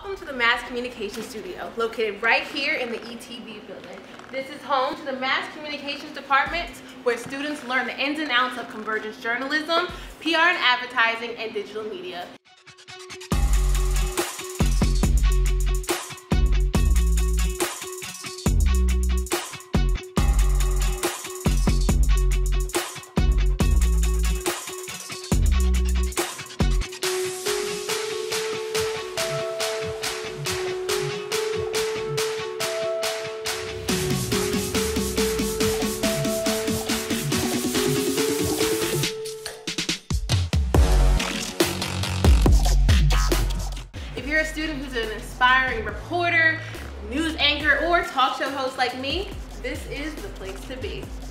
Welcome to the Mass Communication Studio, located right here in the ETB building. This is home to the Mass Communications Department, where students learn the ins and outs of convergence journalism, PR and advertising, and digital media. If you're a student who's an inspiring reporter, news anchor, or talk show host like me, this is the place to be.